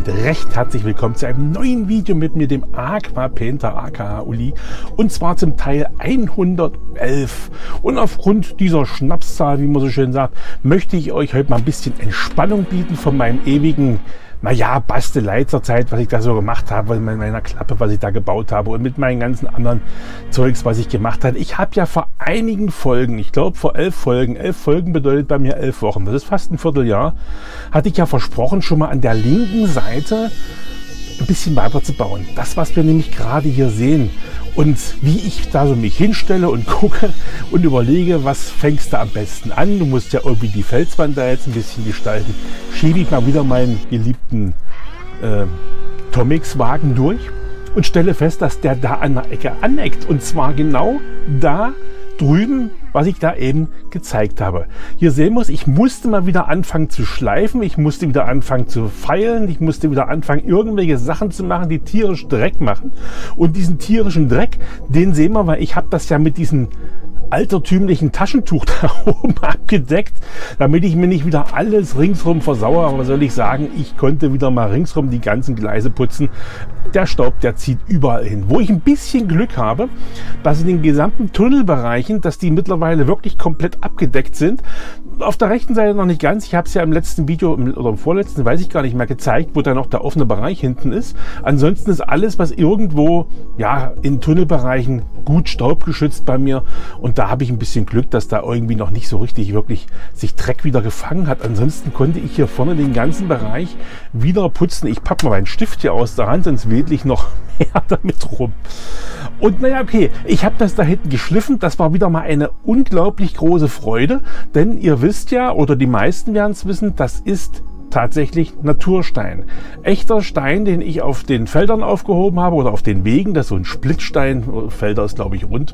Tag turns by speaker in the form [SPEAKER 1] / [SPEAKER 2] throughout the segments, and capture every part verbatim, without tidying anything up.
[SPEAKER 1] damit recht herzlich willkommen zu einem neuen Video mit mir, dem Aqua Painter aka Uli, und zwar zum Teil hundertelf. Und aufgrund dieser Schnapszahl, wie man so schön sagt, möchte ich euch heute mal ein bisschen Entspannung bieten von meinem ewigen, naja, Bastelei zur Zeit, was ich da so gemacht habe, mit meiner Klappe, was ich da gebaut habe und mit meinen ganzen anderen Zeugs, was ich gemacht habe. Ich habe ja vor einigen Folgen, ich glaube vor elf Folgen, elf Folgen bedeutet bei mir elf Wochen, das ist fast ein Vierteljahr, hatte ich ja versprochen, schon mal an der linken Seite ein bisschen weiter zu bauen. Das, was wir nämlich gerade hier sehen und wie ich da so mich hinstelle und gucke und überlege, was fängst du am besten an. Du musst ja irgendwie die Felswand da jetzt ein bisschen gestalten. Schiebe ich mal wieder meinen geliebten äh, Tomix-Wagen durch und stelle fest, dass der da an der Ecke aneckt. Und zwar genau da drüben, was ich da eben gezeigt habe. Hier sehen wir es, ich musste mal wieder anfangen zu schleifen, ich musste wieder anfangen zu feilen, ich musste wieder anfangen, irgendwelche Sachen zu machen, die tierisch Dreck machen. Und diesen tierischen Dreck, den sehen wir, weil ich habe das ja mit diesem altertümlichen Taschentuch da oben abgedeckt, damit ich mir nicht wieder alles ringsrum versaue. Aber was soll ich sagen, ich konnte wieder mal ringsrum die ganzen Gleise putzen. Der Staub, der zieht überall hin. Wo ich ein bisschen Glück habe, dass in den gesamten Tunnelbereichen, dass die mittlerweile wirklich komplett abgedeckt sind. Auf der rechten Seite noch nicht ganz. Ich habe es ja im letzten Video oder im vorletzten, weiß ich gar nicht mehr, gezeigt, wo da noch der offene Bereich hinten ist. Ansonsten ist alles, was irgendwo ja in Tunnelbereichen gut staubgeschützt bei mir. Und da habe ich ein bisschen Glück, dass da irgendwie noch nicht so richtig wirklich sich Dreck wieder gefangen hat. Ansonsten konnte ich hier vorne den ganzen Bereich wieder putzen. Ich packe mal meinen Stift hier aus der Hand, sonst wedel ich noch mehr damit rum. Und naja, okay, ich habe das da hinten geschliffen. Das war wieder mal eine unglaublich große Freude, denn ihr wisst ja, oder die meisten werden es wissen, das ist tatsächlich Naturstein. Echter Stein, den ich auf den Feldern aufgehoben habe oder auf den Wegen. Das ist so ein Splittstein. Felder ist, glaube ich, rund.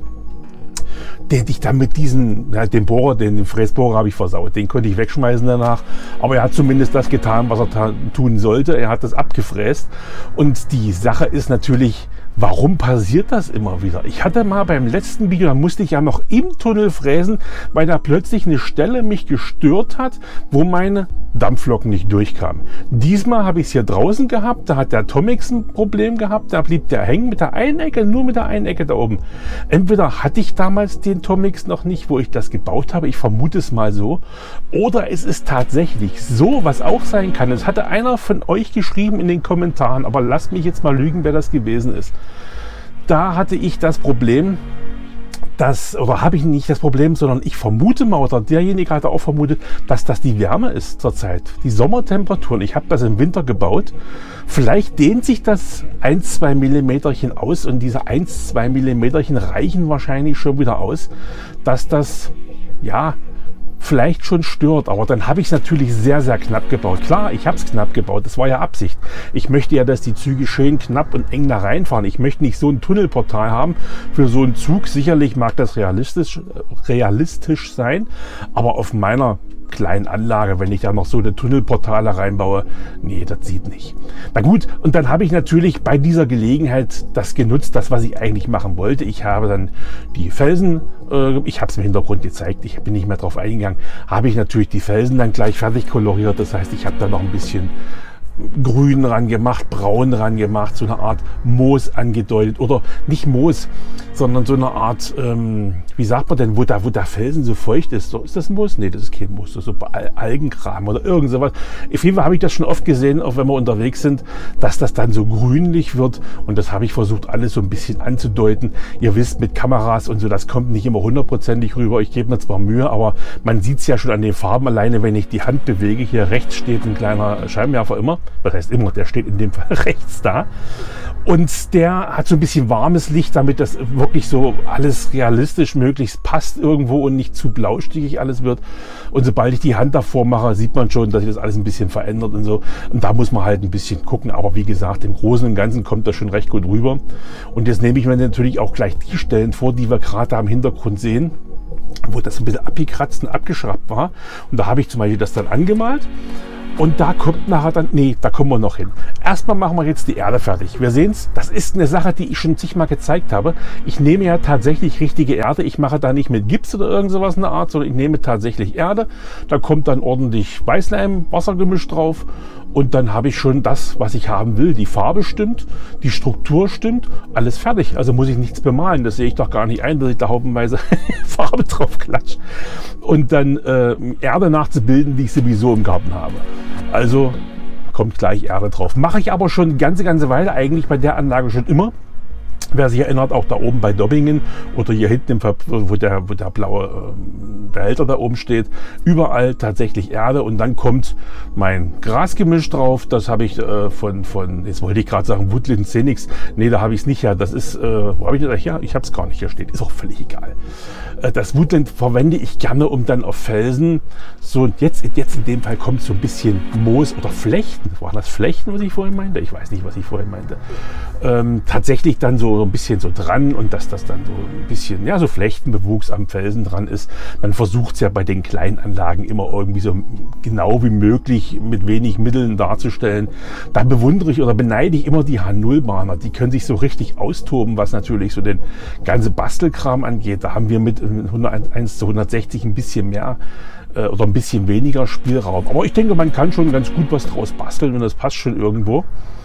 [SPEAKER 1] Den ich dann mit diesem, ja, den Bohrer, den, den Fräsbohrer habe ich versaut. Den konnte ich wegschmeißen danach. Aber er hat zumindest das getan, was er tun sollte. Er hat das abgefräst. Und die Sache ist natürlich, warum passiert das immer wieder? Ich hatte mal beim letzten Video, da musste ich ja noch im Tunnel fräsen, weil da plötzlich eine Stelle mich gestört hat, wo meine Dampfloken nicht durchkamen. Diesmal habe ich es hier draußen gehabt, da hat der Tomix ein Problem gehabt, da blieb der hängen mit der einen Ecke, nur mit der einen Ecke da oben. Entweder hatte ich damals den Tomix noch nicht, wo ich das gebaut habe, ich vermute es mal so, oder es ist tatsächlich so, was auch sein kann. Es hatte einer von euch geschrieben in den Kommentaren, aber lasst mich jetzt mal lügen, wer das gewesen ist. Da hatte ich das Problem, dass, oder habe ich nicht das Problem, sondern ich vermute mal, oder derjenige hatte auch vermutet, dass das die Wärme ist zurzeit. Die Sommertemperaturen. Ich habe das im Winter gebaut. Vielleicht dehnt sich das ein, zwei Millimeterchen aus und diese ein, zwei Millimeterchen reichen wahrscheinlich schon wieder aus, dass das, ja, vielleicht schon stört, aber dann habe ich es natürlich sehr, sehr knapp gebaut. Klar, ich habe es knapp gebaut, das war ja Absicht. Ich möchte ja, dass die Züge schön knapp und eng da reinfahren. Ich möchte nicht so ein Tunnelportal haben für so einen Zug. Sicherlich mag das realistisch, realistisch sein, aber auf meiner kleinen Anlage, wenn ich da noch so eine Tunnelportale reinbaue, nee, das sieht nicht. Na gut, und dann habe ich natürlich bei dieser Gelegenheit das genutzt, das, was ich eigentlich machen wollte. Ich habe dann die Felsen, äh, ich habe es im Hintergrund gezeigt, ich bin nicht mehr drauf eingegangen, habe ich natürlich die Felsen dann gleich fertig koloriert. Das heißt, ich habe da noch ein bisschen Grün ran gemacht, Braun ran gemacht, so eine Art Moos angedeutet. Oder nicht Moos, sondern so eine Art, ähm, wie sagt man denn, wo, da, wo der Felsen so feucht ist. So, ist das ein Moos? Nee, das ist kein Moos. Das ist so Al Algenkram oder irgend sowas. Auf jeden Fall habe ich das schon oft gesehen, auch wenn wir unterwegs sind, dass das dann so grünlich wird. Und das habe ich versucht, alles so ein bisschen anzudeuten. Ihr wisst, mit Kameras und so, das kommt nicht immer hundertprozentig rüber. Ich gebe mir zwar Mühe, aber man sieht es ja schon an den Farben alleine, wenn ich die Hand bewege. Hier rechts steht ein kleiner Scheinwerfer immer. Das heißt immer, der steht in dem Fall rechts da. Und der hat so ein bisschen warmes Licht, damit das wirklich so alles realistisch möglichst passt irgendwo und nicht zu blaustichig alles wird. Und sobald ich die Hand davor mache, sieht man schon, dass sich das alles ein bisschen verändert und so. Und da muss man halt ein bisschen gucken. Aber wie gesagt, im Großen und Ganzen kommt das schon recht gut rüber. Und jetzt nehme ich mir natürlich auch gleich die Stellen vor, die wir gerade da im Hintergrund sehen, wo das ein bisschen abgekratzt und abgeschraubt war. Und da habe ich zum Beispiel das dann angemalt. Und da kommt nachher dann, nee, da kommen wir noch hin. Erstmal machen wir jetzt die Erde fertig. Wir sehen es, das ist eine Sache, die ich schon zigmal gezeigt habe. Ich nehme ja tatsächlich richtige Erde. Ich mache da nicht mit Gips oder irgend sowas in der Art, sondern ich nehme tatsächlich Erde. Da kommt dann ordentlich Weißleim, Wassergemisch drauf Und dann habe ich schon das, was ich haben will. Die Farbe stimmt, die Struktur stimmt, alles fertig. Also muss ich nichts bemalen. Das sehe ich doch gar nicht ein, dass ich da haufenweise Farbe drauf klatsche. Und dann äh, Erde nachzubilden, die ich sowieso im Garten habe. Also kommt gleich Erde drauf. Mache ich aber schon eine ganze, ganze Weile eigentlich bei der Anlage schon immer. Wer sich erinnert, auch da oben bei Dobbingen oder hier hinten, im Ver wo, der, wo der blaue äh, Behälter da oben steht, überall tatsächlich Erde und dann kommt mein Grasgemisch drauf. Das habe ich äh, von, von, jetzt wollte ich gerade sagen, Woodland Scenics. Nee, da habe ich es nicht her. Das ist, äh, wo habe ich das? Ja, ich habe es gar nicht hier stehen. Ist auch völlig egal. Äh, das Woodland verwende ich gerne, um dann auf Felsen, so und jetzt, jetzt in dem Fall kommt so ein bisschen Moos oder Flechten. War das Flechten, was ich vorhin meinte? Ich weiß nicht, was ich vorhin meinte. Ähm, tatsächlich dann so ein bisschen so dran und dass das dann so ein bisschen, ja, so Flechtenbewuchs am Felsen dran ist. Man versucht es ja bei den kleinen Anlagen immer irgendwie so genau wie möglich mit wenig Mitteln darzustellen. Da bewundere ich oder beneide ich immer die H null Bahner. Die können sich so richtig austoben, was natürlich so den ganzen Bastelkram angeht. Da haben wir mit eins zu hundertsechzig ein bisschen mehr äh, oder ein bisschen weniger Spielraum. Aber ich denke, man kann schon ganz gut was draus basteln und das passt schon irgendwo.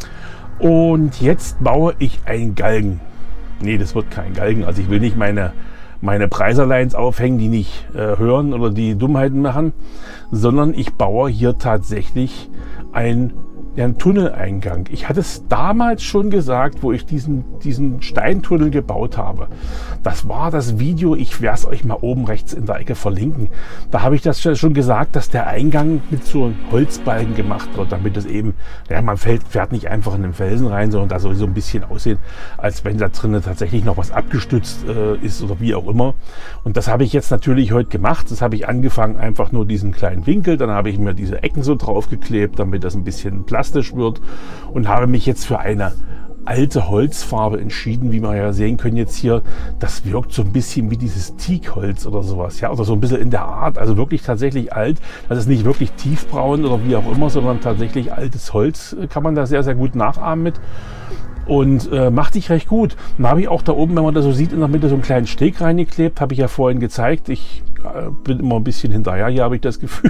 [SPEAKER 1] Und jetzt baue ich einen Galgen. Nee, das wird kein Galgen. Also ich will nicht meine, meine Preiserlines aufhängen, die nicht äh, hören oder die Dummheiten machen, sondern ich baue hier tatsächlich ein ja, einen Tunneleingang. Ich hatte es damals schon gesagt, wo ich diesen, diesen Steintunnel gebaut habe. Das war das Video, ich werde es euch mal oben rechts in der Ecke verlinken. Da habe ich das schon gesagt, dass der Eingang mit so einem Holzbalken gemacht wird, damit es eben, ja, man fällt, fährt nicht einfach in den Felsen rein, sondern da soll so ein bisschen aussehen, als wenn da drinnen tatsächlich noch was abgestützt äh, ist oder wie auch immer. Und das habe ich jetzt natürlich heute gemacht. Das habe ich angefangen, einfach nur diesen kleinen Winkel, dann habe ich mir diese Ecken so draufgeklebt, damit das ein bisschen plastisch wird und habe mich jetzt für eine alte Holzfarbe entschieden, wie wir ja sehen können jetzt hier. Das wirkt so ein bisschen wie dieses Teakholz oder sowas, ja, oder so ein bisschen in der Art, also wirklich tatsächlich alt. Das ist nicht wirklich tiefbraun oder wie auch immer, sondern tatsächlich altes Holz, kann man da sehr, sehr gut nachahmen mit. Und äh, macht sich recht gut. Dann habe ich auch da oben, wenn man das so sieht, in der Mitte so einen kleinen Steg reingeklebt, habe ich ja vorhin gezeigt. Ich äh, bin immer ein bisschen hinterher, hier habe ich das Gefühl.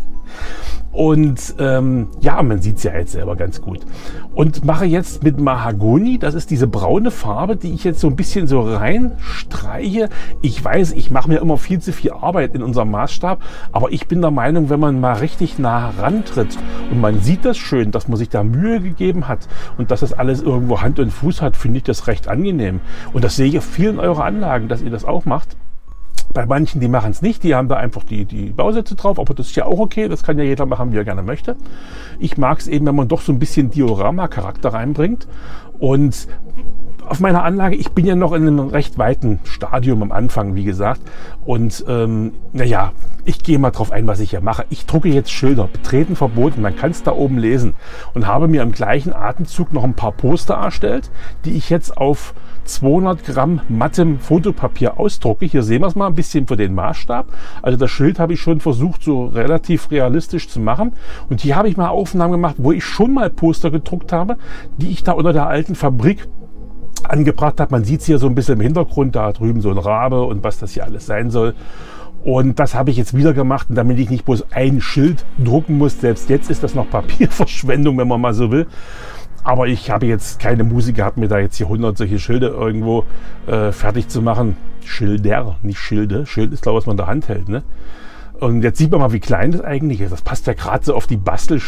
[SPEAKER 1] Und ähm, ja, man sieht es ja jetzt selber ganz gut. Und mache jetzt mit Mahagoni, das ist diese braune Farbe, die ich jetzt so ein bisschen so reinstreiche. Ich weiß, ich mache mir immer viel zu viel Arbeit in unserem Maßstab, aber ich bin der Meinung, wenn man mal richtig nah rantritt und man sieht das schön, dass man sich da Mühe gegeben hat und dass das alles irgendwo Hand und Fuß hat, finde ich das recht angenehm. Und das sehe ich auf vielen eurer Anlagen, dass ihr das auch macht. Bei manchen, die machen es nicht, die haben da einfach die, die Bausätze drauf, aber das ist ja auch okay, das kann ja jeder machen, wie er gerne möchte. Ich mag es eben, wenn man doch so ein bisschen Diorama-Charakter reinbringt. Und auf meiner Anlage, ich bin ja noch in einem recht weiten Stadium am Anfang, wie gesagt. Und ähm, naja, ich gehe mal drauf ein, was ich hier mache. Ich drucke jetzt Schilder, betreten verboten, man kann es da oben lesen. Und habe mir im gleichen Atemzug noch ein paar Poster erstellt, die ich jetzt auf zweihundert Gramm mattem Fotopapier ausdrucke. Hier sehen wir es mal ein bisschen für den Maßstab. Also das Schild habe ich schon versucht, so relativ realistisch zu machen. Und hier habe ich mal Aufnahmen gemacht, wo ich schon mal Poster gedruckt habe, die ich da unter der alten Fabrik angebracht habe. Man sieht es hier so ein bisschen im Hintergrund, da drüben so ein Rabe und was das hier alles sein soll. Und das habe ich jetzt wieder gemacht, und damit ich nicht bloß ein Schild drucken muss. Selbst jetzt ist das noch Papierverschwendung, wenn man mal so will. Aber ich habe jetzt keine Musik gehabt, mir da jetzt hier hundert solche Schilde irgendwo äh, fertig zu machen. Schilder, nicht Schilde. Schild ist, glaube ich, was man in der Hand hält. Ne? Und jetzt sieht man mal, wie klein das eigentlich ist. Das passt ja gerade so auf die Bastel,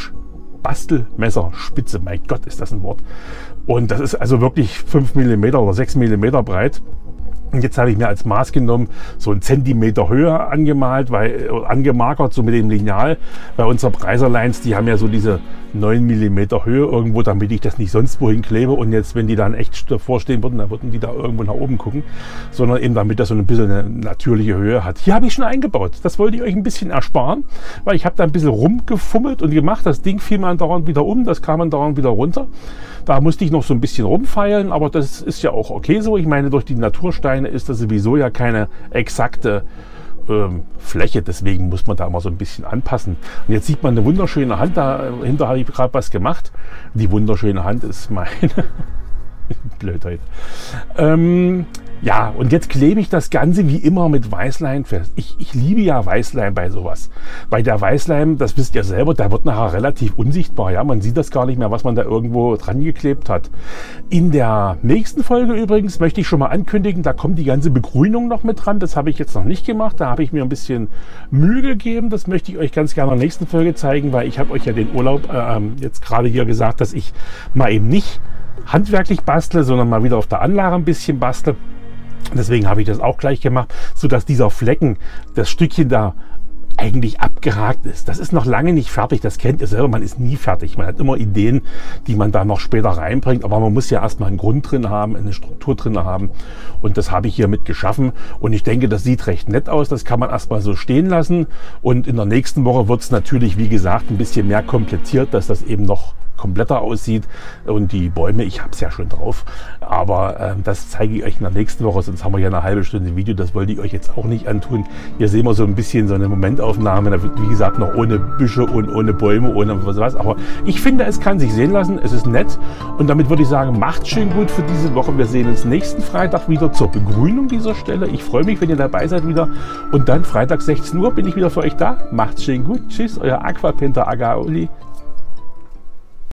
[SPEAKER 1] Bastelmesserspitze. Mein Gott, ist das ein Wort. Und das ist also wirklich fünf Millimeter oder sechs Millimeter breit. Und jetzt habe ich mir als Maß genommen, so einen Zentimeter Höhe angemalt, weil, angemarkert, so mit dem Lineal. Bei unseren Preiserlines, die haben ja so diese neun Millimeter Höhe irgendwo, damit ich das nicht sonst wohin klebe. Und jetzt, wenn die dann echt davor stehen würden, dann würden die da irgendwo nach oben gucken. Sondern eben damit das so ein bisschen eine natürliche Höhe hat. Hier habe ich schon eingebaut. Das wollte ich euch ein bisschen ersparen, weil ich habe da ein bisschen rumgefummelt und gemacht. Das Ding fiel man dauernd wieder um, das kam man dauernd wieder runter. Da musste ich noch so ein bisschen rumfeilen, aber das ist ja auch okay so. Ich meine, durch die Natursteine ist das sowieso ja keine exakte ähm, Fläche, deswegen muss man da mal so ein bisschen anpassen. Und jetzt sieht man eine wunderschöne Hand, dahinter habe ich gerade was gemacht. Die wunderschöne Hand ist meine Blödheit. Ähm, ja, und jetzt klebe ich das Ganze wie immer mit Weißleim fest. Ich, ich liebe ja Weißleim bei sowas. Bei der Weißleim, das wisst ihr selber, der wird nachher relativ unsichtbar. Ja, man sieht das gar nicht mehr, was man da irgendwo dran geklebt hat. In der nächsten Folge übrigens möchte ich schon mal ankündigen, da kommt die ganze Begrünung noch mit dran. Das habe ich jetzt noch nicht gemacht. Da habe ich mir ein bisschen Mühe gegeben. Das möchte ich euch ganz gerne in der nächsten Folge zeigen, weil ich habe euch ja den Urlaub äh, jetzt gerade hier gesagt, dass ich mal eben nicht handwerklich bastle, sondern mal wieder auf der Anlage ein bisschen bastle. Deswegen habe ich das auch gleich gemacht, sodass dieser Flecken, das Stückchen da eigentlich abgehakt ist. Das ist noch lange nicht fertig, das kennt ihr selber, man ist nie fertig. Man hat immer Ideen, die man da noch später reinbringt, aber man muss ja erstmal einen Grund drin haben, eine Struktur drin haben und das habe ich hiermit geschaffen und ich denke, das sieht recht nett aus, das kann man erstmal so stehen lassen und in der nächsten Woche wird es natürlich, wie gesagt, ein bisschen mehr komplettiert, dass das eben noch kompletter aussieht und die Bäume, ich habe es ja schon drauf, aber äh, das zeige ich euch in der nächsten Woche, sonst haben wir ja eine halbe Stunde Video, das wollte ich euch jetzt auch nicht antun. Hier sehen wir so ein bisschen so eine Momentaufnahme, da wird wie gesagt noch ohne Büsche und ohne Bäume, ohne was was, aber ich finde, es kann sich sehen lassen, es ist nett und damit würde ich sagen, macht schön gut für diese Woche. Wir sehen uns nächsten Freitag wieder zur Begrünung dieser Stelle. Ich freue mich, wenn ihr dabei seid wieder und dann Freitag sechzehn Uhr bin ich wieder für euch da. Macht's schön gut, tschüss, euer Aquapainter Aka Uli.